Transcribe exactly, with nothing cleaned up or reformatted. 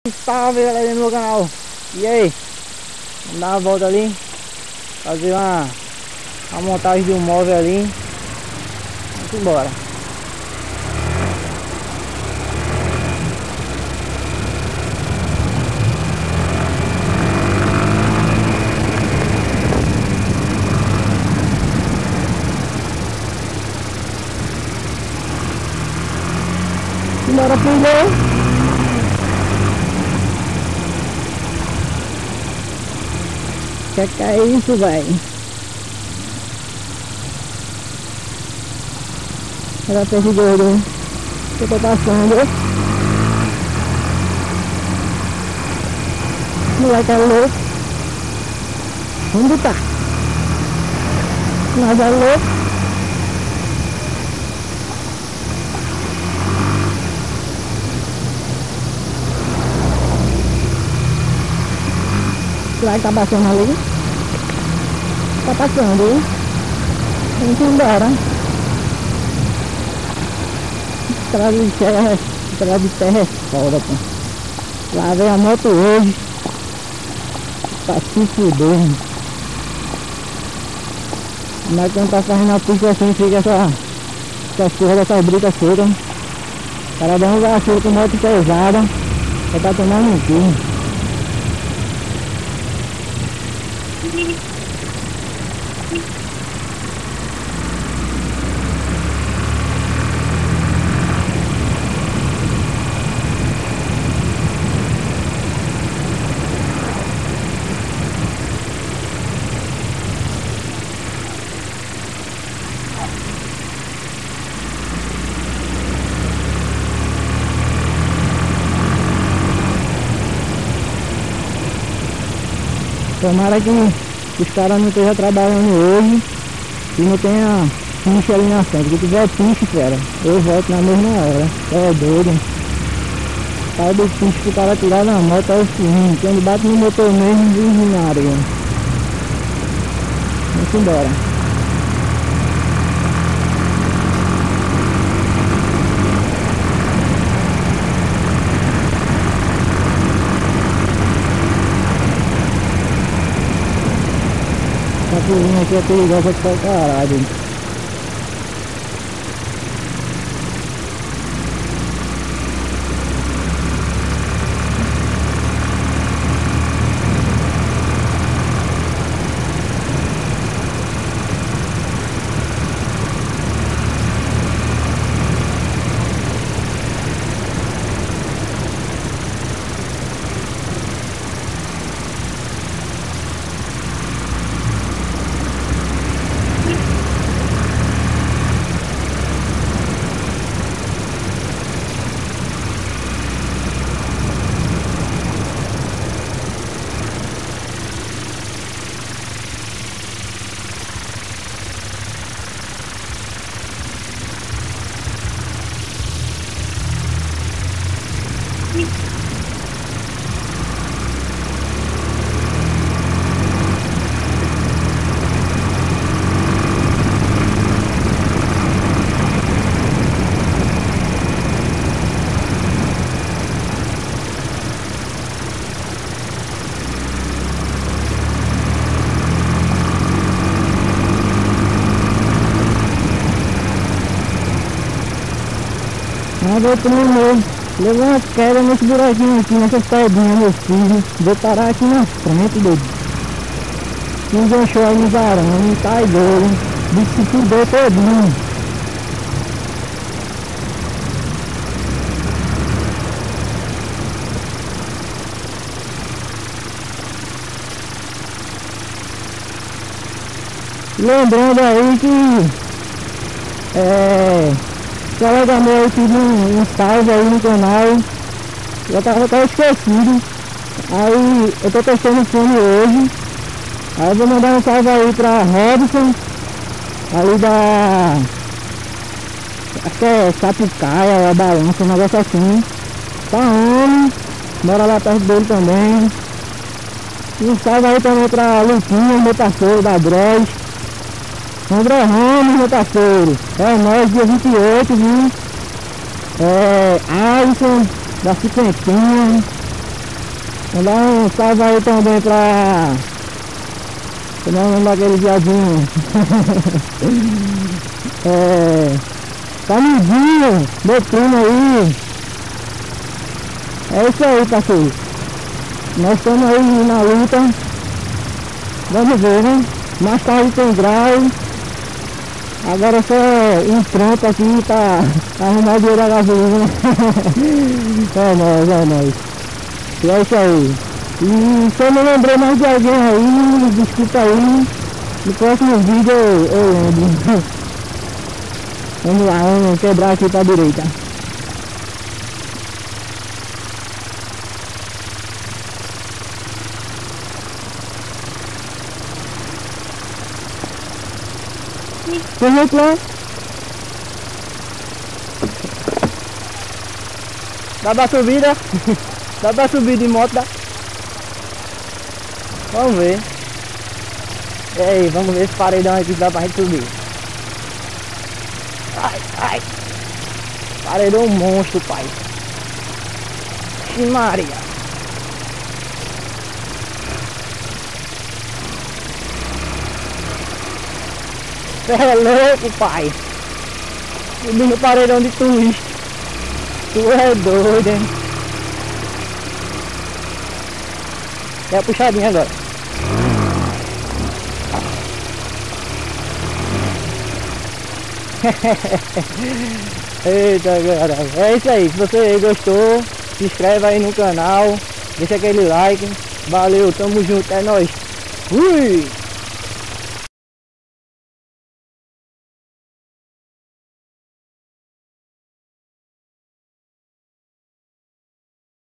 Salve galera do meu canal. E aí? Vamos dar uma volta ali, fazer uma, uma montagem de um móvel ali. Vamos embora. Bora primeiro. Que que é isso, velho? Olha a peixe gordo que eu tô passando. Moleque é louco. Onde tá? Mas é louco. Será que tá passando ali? Tá passando, hein? Tem que ir embora. Estrada de terra, estrada de terra é foda, pô. Lá vem a moto hoje pra se fuder. Mas quando tá fazendo a pista assim, fica essa, essas porra dessas britas secas. O cara dá um vacilo com moto pesada, já tá tomando um cu. Tomara que os caras não estejam trabalhando hoje e não tenha pinche ali na frente. Se tiver pinche, fera, eu volto na mesma hora. É doido. Sai do pinche que o cara tirar na moto é o seguinte: quando bate no motor mesmo, viginário. Vamos embora. Essa cozinha aqui é perigosa pra caralho. Mas eu primeiro levei uma queda nesse buraquinho aqui, nessas pedrinhas, meu filho. Vou parar aqui na frente, doido. Se enganchou aí nos arames, tá doido. Bicho se fudeu todinho. Lembrando aí que é, o colega meu aí pediu um, um salve aí no canal. Eu tava até esquecido. Aí eu tô testando o fone hoje. Aí eu vou mandar um salve aí pra Robson, ali da... acho que é Sapucaia, a Balança, um negócio assim. Tá homem, mora lá perto dele também. E um salve aí também pra Luquinha, meu parceiro da Droz. André Ramos, meu parceiro. É nós, dia vinte e oito, viu? É Alisson, da Cinquentinha. Mandar um salve aí também pra... Como é o nome daquele viadinho? É... Camidinho, meu primo aí. É isso aí, parceiro. Nós estamos aí na luta. Vamos ver, né? Mais tarde tem grau. Agora só um trampo aqui pra arrumar o dinheiro da gasolina. É nóis, é nóis. E é isso aí. E se eu não lembrei mais de alguém aí, desculpa aí. No próximo vídeo eu, eu lembro. Vamos lá, vamos quebrar aqui pra direita. Tem gente lá? Dá pra subir, né? Dá pra subir de moto, dá? Vamos ver. E aí, vamos ver esse paredão aqui dá pra gente subir. Ai, ai. Paredão monstro, pai. Ixi, Maria. Você é louco, pai. Subindo no paredão de turista. Tu é doido, hein? É a puxadinha agora. Eita, cara. É isso aí. Se você gostou, se inscreve aí no canal. Deixa aquele like. Valeu, tamo junto. É nóis. Fui!